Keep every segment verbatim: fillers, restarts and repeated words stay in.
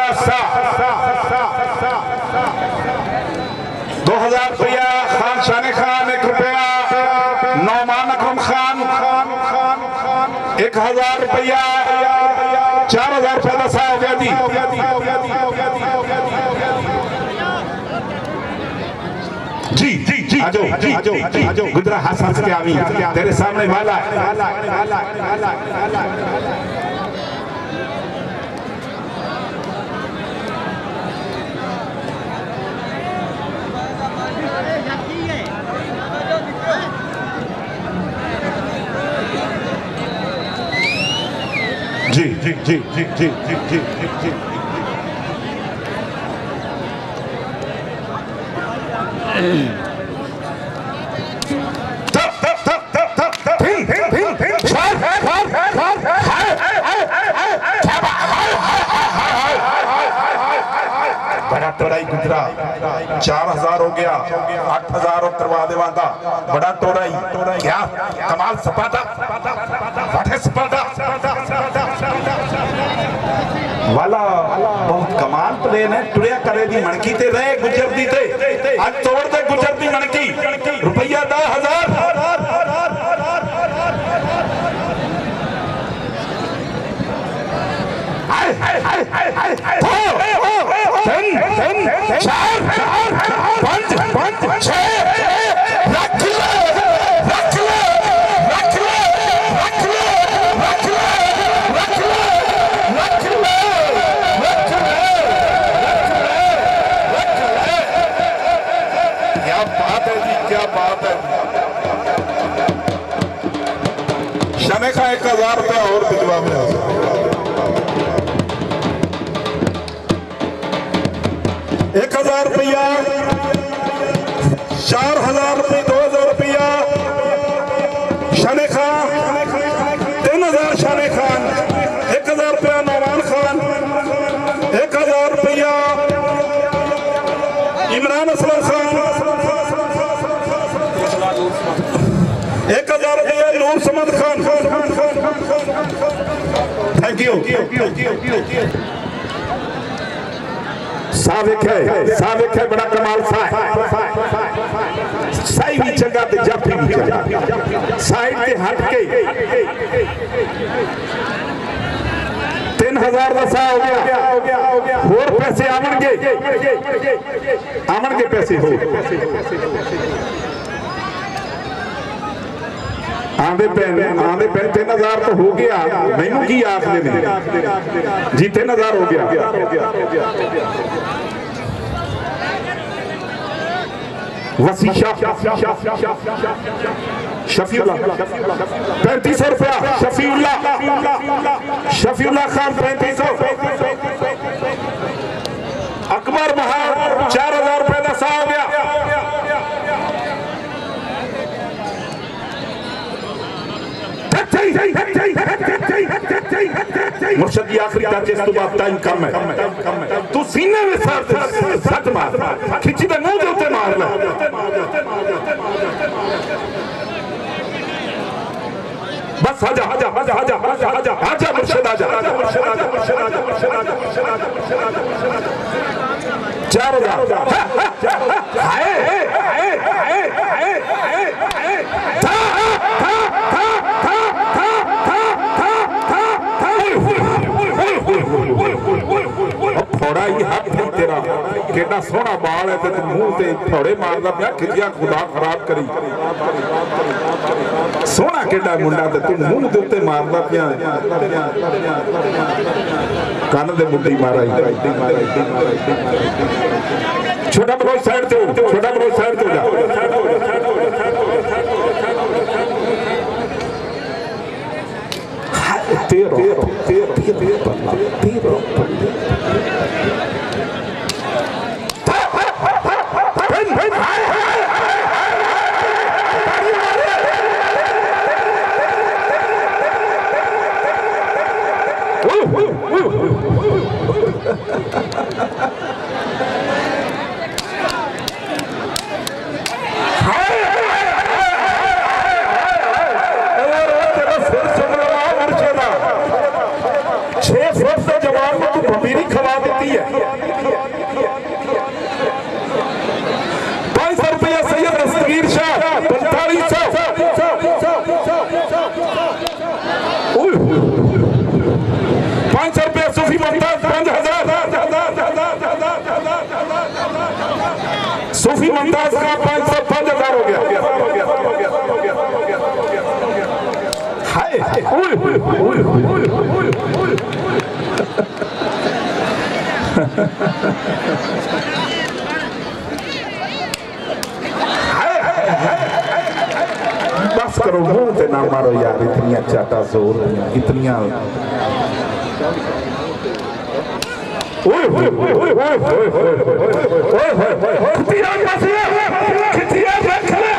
सा दो हजार रुपया खान शाने खान एक रुपया नौमान अकरम खान एक हजार रुपया चार हजार रुपया दसा हो गया दी जी जी जी आजो जी जी आजो गुजरा हंस के आवी तेरे सामने वाला जी जी जी जी जी जी जी जी बड़ा टोराई गुजरा चार हजार हो गया आठ हजार और करवा देवांगा बड़ा टोराई क्या कमाल सपाटा सपाटा वाला बहुत कमाल प्लेन है टुरिया करे दी मनकी ते रहे गुजर दी ते आज तोड़ दे गुजर दी मनकी रुपया दस हजार हाय हाय हाय हाय हाय चार पांच पांच छह रख ले रख ले रख ले रख ले रख ले रख ले रख ले रख ले क्या बात है जी क्या बात है शने का एक हजार रुपया और भिजवा में एक हजार रुपया चार हजार रुपये दो हजार रुपया शाने खान तीन हजार शाने खान एक हजार रुपया नौमान खान एक हजार रुपया इमरान असलम खान एक हजार रुपया नूर समद खान थैंक यू साविक है साविक है बड़ा कमाल सा है साई भी जगह ते जाफी भी जगह साइड ते हट के तीन हजार का सा हो गया और पैसे आवन के आवन के पैसे हो आंदे पैन आंदे पैन तीन हजार तो हो गया मैनू की आखदे ने जी तीन हजार हो गया वसीशा शफीउल्लाह पैंतीस सौ रुपया शफीउल्लाह शफीउल्लाह खान पैंतीस सौ अकबर महार चार हजार रुपये का सा हो गया मुर्शद की आखिरी चाचे इस तो बात टाइम कम है तू सीने में सट मार खिंची दे मुंह दे उत्ते मार ले बस आजा आजा आजा आजा आजा आजा आजा मुर्शद आजा आजा मुर्शद आजा मुर्शद आजा मुर्शद आजा मुर्शद आजा मुर्शद आजा चार हजार हाय हाय हाय हाय हाय था था था थोड़ा ही हाथ है तेरा केड़ा सोना बाल है ते तू मुंह ते थोड़े मारदा पिया खिजिया खुदा खराब करी सोना केड़ा मुंडा ते तू मुंह दे उत्ते मारदा पिया कान दे मुंडी माराई छोटा बड़ो साइड ते छोटा बड़ो साइड ते जा तेरो तेरो तेरो तेरो छह फुट से जवान को सूफी मुमताज का पाँच सौ पाँच हजार हो गया। हाय ओए ओए ओए ओए ओए बस करो मुंह ते ना मारो यार, इतनी चाटा जोर इतनी ओए ओए ओए ओए ओए ओए खिचिया कैसे खिचिया रखले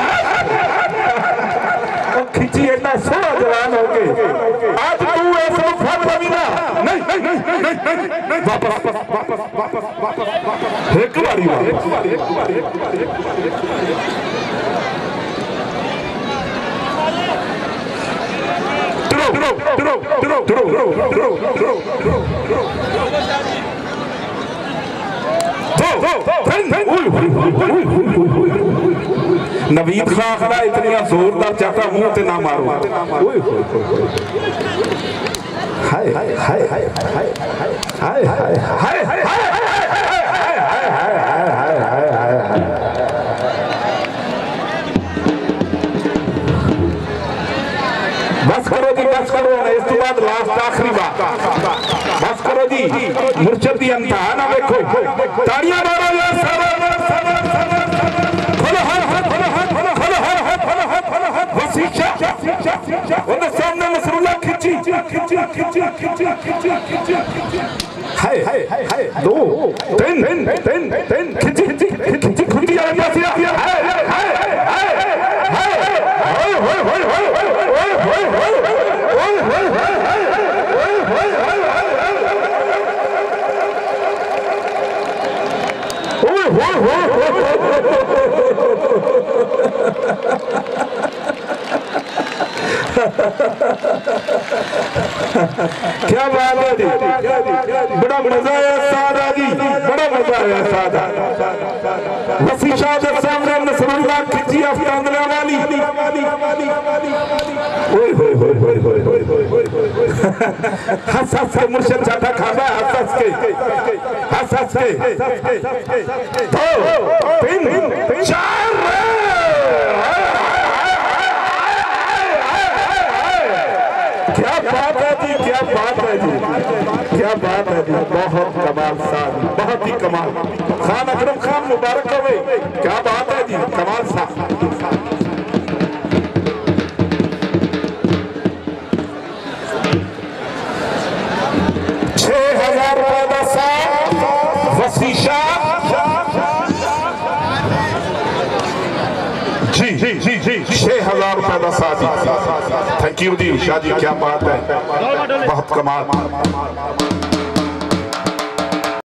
और खिचिए ना सोना जवान हो गए। आज तू ऐसा फल बना नहीं नहीं नहीं नहीं वापस वापस वापस वापस एक बारी Duro, duro, duro, duro, duro, duro, duro, duro, duro. Naveed खां खड़ा इतनी जोरदार चाटा मुंह ते ना मारो। हाय हाय हाय हाय हाय हाय हाय हाय हाय बस करो जी बस करो इस तो बाद लास्ट आखिरी बात बस करो जी मुर्शद दी अंता ना देखो ताड़ियां मारो यार खोलो हर हर खोलो हर खोलो हर हर खोलो हर खोलो हर वसीशा उनके सामने नसरुल्लाह खिंची खिंची खिंची खिंची खिंची खिंची हाय हाय हाय दो तीन तीन तीन तीन खिंची खिंची खिंची खिंची आ गया हाय हाय हाय हाय हाय होय होय होय होय क्या बात है जी, बड़ा मजा आया सादा जी, बड़ा मजा आया सादा। वसीशा के सामने नसरुल्लाह खिंची अफतांदला वाली ओए होए होए होए होए होए हंस हंस के मुर्शिद चाटा खाना हंस हंस के हंस हंस के दो तीन चार क्या बात है जी, क्या बात है जी, क्या बात है जी, बहुत कमाल साहब, बहुत ही कमाल। खान अकरम खान मुबारक हो गए, क्या बात है जी, कमाल साहब। छह हजार रुपए का साथ वसीशा जी जी जी जी छह हजार रुपए का साथ। थैंक यू जी शाह जी, क्या बात है, बहुत कमाल।